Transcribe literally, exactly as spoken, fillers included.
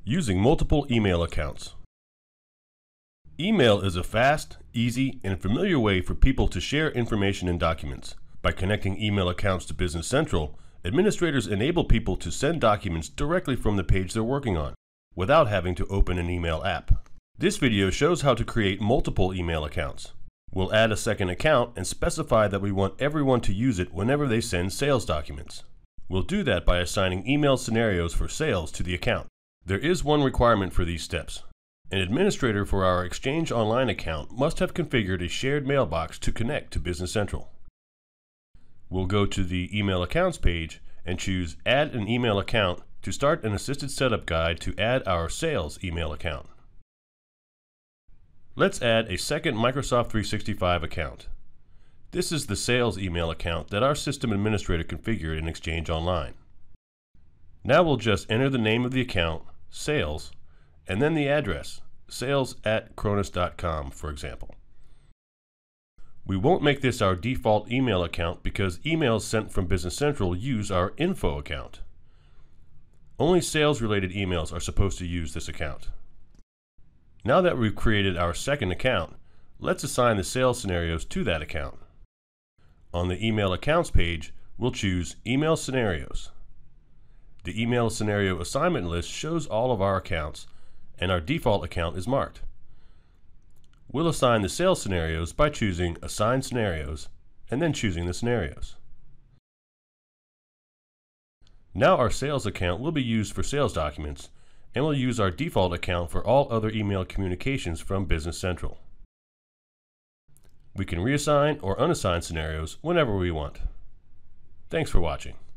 Using multiple email accounts. Email is a fast, easy, and familiar way for people to share information and documents. By connecting email accounts to Business Central, administrators enable people to send documents directly from the page they're working on, without having to open an email app. This video shows how to create multiple email accounts. We'll add a second account and specify that we want everyone to use it whenever they send sales documents. We'll do that by assigning email scenarios for sales to the account. There is one requirement for these steps. An administrator for our Exchange Online account must have configured a shared mailbox to connect to Business Central. We'll go to the Email Accounts page and choose Add an Email Account to start an assisted setup guide to add our sales email account. Let's add a second Microsoft three sixty-five account. This is the sales email account that our system administrator configured in Exchange Online. Now we'll just enter the name of the account, sales, and then the address, sales at cronus dot com, for example. We won't make this our default email account because emails sent from Business Central use our info account. Only sales-related emails are supposed to use this account. Now that we've created our second account, let's assign the sales scenarios to that account. On the Email Accounts page, we'll choose Email Scenarios. The email scenario assignment list shows all of our accounts, and our default account is marked. We'll assign the sales scenarios by choosing Assign Scenarios, and then choosing the scenarios. Now our sales account will be used for sales documents, and we'll use our default account for all other email communications from Business Central. We can reassign or unassign scenarios whenever we want. Thanks for watching.